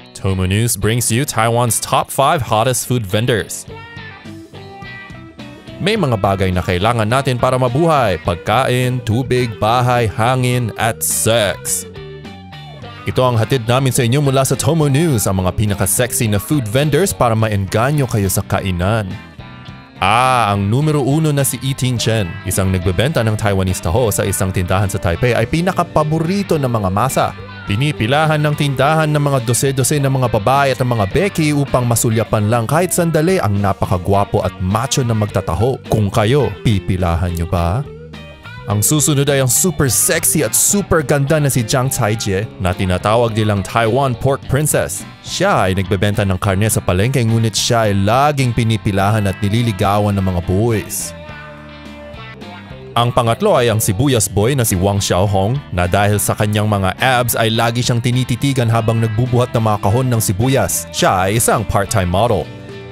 TomoNews brings you Taiwan's top 5 hottest food vendors. May mga bagay na kailangan natin para mabuhay: pagkain, tubig, bahay, hangin, at sex. Ito ang hatid namin sa inyo mula sa TomoNews, ang mga pinaka-sexy na food vendors para ma-enganyo kayo sa kainan. Ang numero 1 na si Yi Ting Chen, isang nagbebenta ng Taiwanese taho sa isang tindahan sa Taipei, ay pinaka-paborito ng mga masa. Pinipilahan ng tindahan ng mga dose-dosenang ng mga babae at ng mga beki upang masulyapan lang kahit sandali ang napaka-gwapo at macho na magtataho. Kung kayo, pipilahan nyo ba? Ang susunod ay ang super sexy at super ganda na si Zhang Caijie na tinatawag nilang Taiwan Pork Princess. Siya ay nagbebenta ng karne sa palengke, ngunit siya ay laging pinipilahan at nililigawan ng mga boys. Ang pangatlo ay ang Sibuyas Boy na si Wang Xiaohong, na dahil sa kanyang mga abs ay lagi siyang tinititigan habang nagbubuhat ng mga kahon ng sibuyas. Siya ay isang part-time model.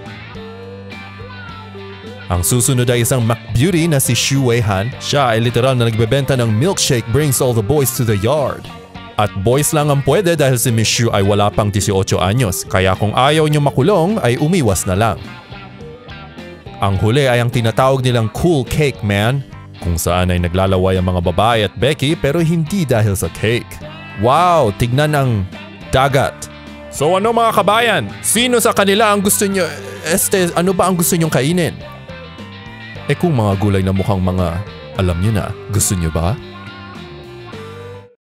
Ang susunod ay isang McBeauty na si Xu Weihan. Siya ay literal na nagbebenta ng milkshake brings all the boys to the yard. At boys lang ang pwede dahil si Miss Xu ay wala pang 18 anyos, kaya kung ayaw niyo makulong ay umiwas na lang. Ang huli ay ang tinatawag nilang cool cake man, kung saan ay naglalaway ang mga babae at beki pero hindi dahil sa cake. Wow! Tignan ang dagat. So ano mga kabayan? Sino sa kanila ang gusto nyo? Ano ba ang gusto nyong kainin? Kung mga gulay na mukhang mga alam nyo na, gusto nyo ba?